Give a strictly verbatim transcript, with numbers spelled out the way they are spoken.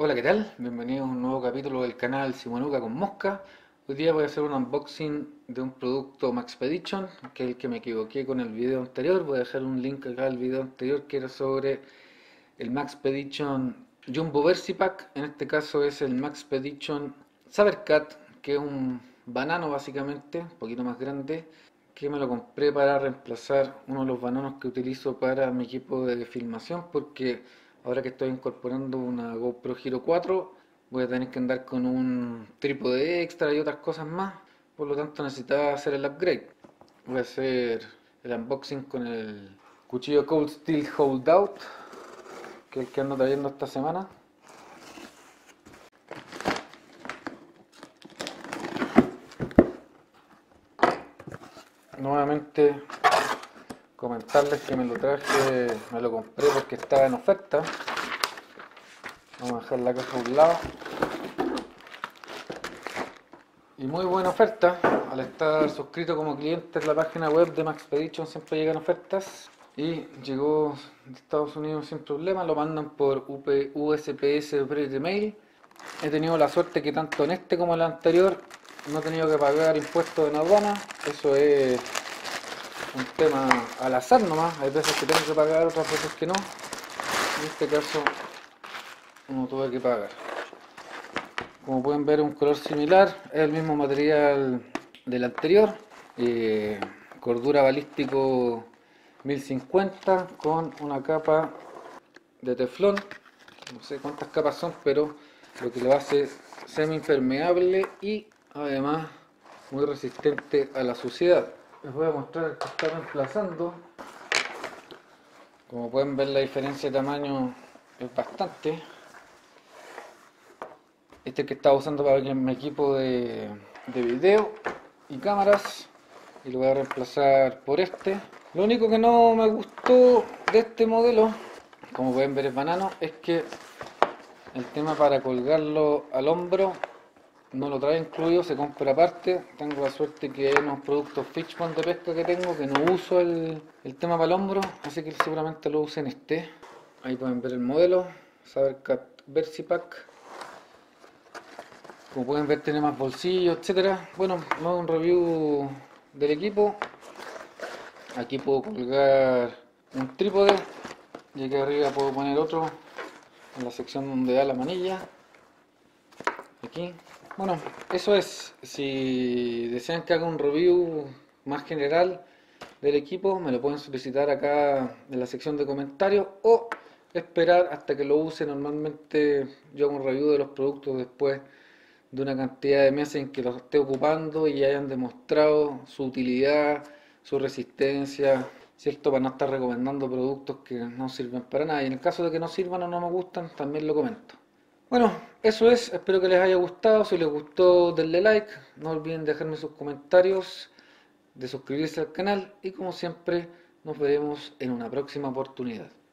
Hola, ¿qué tal? Bienvenidos a un nuevo capítulo del canal Simonuca con Mosca. Hoy día voy a hacer un unboxing de un producto Maxpedition, que es el que me equivoqué con el video anterior. Voy a dejar un link acá al video anterior que era sobre el Maxpedition Jumbo Versipack. En este caso es el Maxpedition Sabercat, que es un banano básicamente, un poquito más grande, que me lo compré para reemplazar uno de los bananos que utilizo para mi equipo de filmación, porque ahora que estoy incorporando una GoPro Hero cuatro voy a tener que andar con un trípode extra y otras cosas más, por lo tanto necesitaba hacer el upgrade. Voy a hacer el unboxing con el cuchillo Cold Steel Holdout, que es el que ando trayendo esta semana. Nuevamente comentarles que me lo traje, me lo compré porque estaba en oferta. Vamos a dejar la caja a un lado. Y muy buena oferta. Al estar suscrito como cliente en la página web de Maxpedition siempre llegan ofertas. Y llegó de Estados Unidos sin problema. Lo mandan por U S P S Private Mail. He tenido la suerte que tanto en este como en el anterior no he tenido que pagar impuestos en aduana. Eso es un tema al azar nomás. Hay veces que tengo que pagar, otras veces que no. En este caso no tuve que pagar. Como pueden ver, un color similar, es el mismo material del anterior, eh, cordura balístico mil cincuenta con una capa de teflón. No sé cuántas capas son, pero lo que lo hace semi impermeable y además muy resistente a la suciedad. Les voy a mostrar el que está reemplazando. Como pueden ver, la diferencia de tamaño es bastante. Este es que estaba usando para mi equipo de, de video y cámaras, y lo voy a reemplazar por este. Lo único que no me gustó de este modelo, como pueden ver es banano, es que el tema para colgarlo al hombro no lo trae incluido, se compra aparte. Tengo la suerte que hay unos productos Fishbone de pesca que tengo que no uso el, el tema para el hombro, así que seguramente lo use en este. Ahí pueden ver el modelo Sabercat Versipack. Como pueden ver, tiene más bolsillos, etcétera. Bueno, no hago un review del equipo. Aquí puedo colgar un trípode y aquí arriba puedo poner otro en la sección donde da la manilla. Aquí. Bueno, eso es. Si desean que haga un review más general del equipo, me lo pueden solicitar acá en la sección de comentarios o esperar hasta que lo use. Normalmente yo hago un review de los productos después de una cantidad de meses en que los esté ocupando y hayan demostrado su utilidad, su resistencia, ¿cierto? Para no estar recomendando productos que no sirven para nada. Y en el caso de que no sirvan o no me gustan, también lo comento. Bueno, eso es. Espero que les haya gustado. Si les gustó, denle like. No olviden dejarme sus comentarios, de suscribirse al canal y como siempre, nos veremos en una próxima oportunidad.